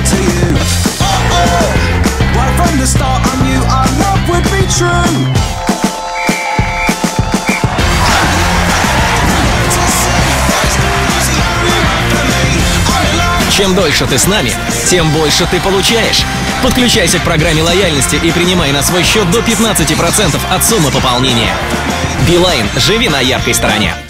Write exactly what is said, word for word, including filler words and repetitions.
lie to you. Oh oh, right from the start I knew our love would be true. Чем дольше ты с нами, тем больше ты получаешь. Подключайся к программе лояльности и принимай на свой счет до пятнадцати процентов от суммы пополнения. Билайн. Живи на яркой стороне.